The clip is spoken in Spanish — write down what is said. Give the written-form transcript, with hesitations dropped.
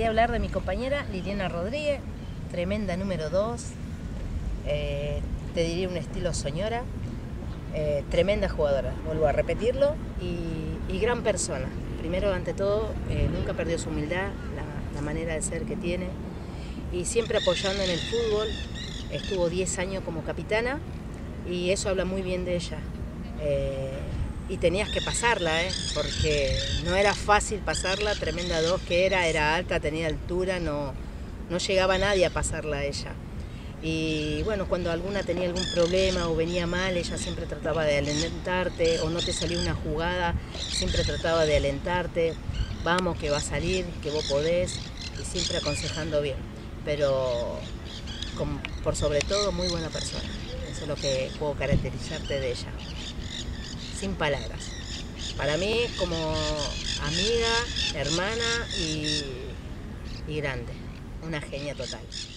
quería hablar de mi compañera Liliana Rodríguez, tremenda número 2, te diría un estilo soñora, tremenda jugadora, vuelvo a repetirlo, y gran persona. Primero, ante todo, nunca perdió su humildad, la manera de ser que tiene, y siempre apoyando en el fútbol. Estuvo 10 años como capitana y eso habla muy bien de ella. Y tenías que pasarla, porque no era fácil pasarla, tremenda 2 que era alta, tenía altura, no llegaba nadie a pasarla a ella. Y bueno, cuando alguna tenía algún problema o venía mal, ella siempre trataba de alentarte, o no te salía una jugada, siempre trataba de alentarte, vamos que va a salir, que vos podés, y siempre aconsejando bien. Pero por sobre todo, muy buena persona. Eso es lo que puedo caracterizarte de ella. Sin palabras. Para mí, como amiga, hermana y grande. Una genia total.